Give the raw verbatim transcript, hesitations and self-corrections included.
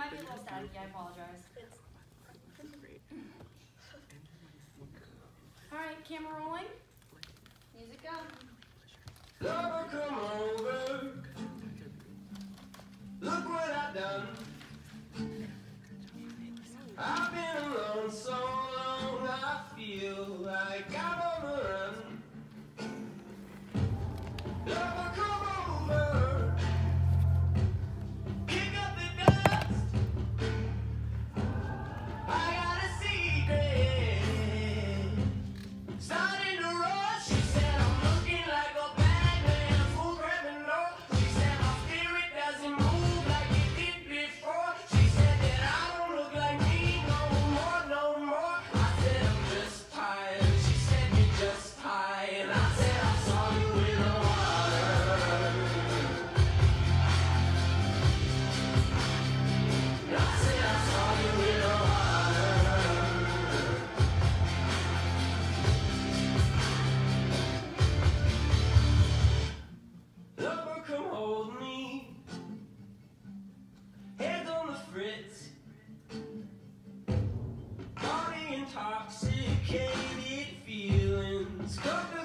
might be a little staticky, I apologize. Alright, camera rolling. Music go. Lover, come over. Look what I've done. I've been alone so long, I feel like I'm on the run. Lover, come over. Kick up the dust. I got a secret. Starting to rush. She said I'm looking like a bad man, full grabbing low. She said my spirit doesn't move like it did before. She said that I don't look like me no more, no more. I said I'm just tired. She said you're just high, and I said I saw you in the water. And I said I saw you in the water. Lover, come hold me. Heads on the fritz. Body intoxicated feelings.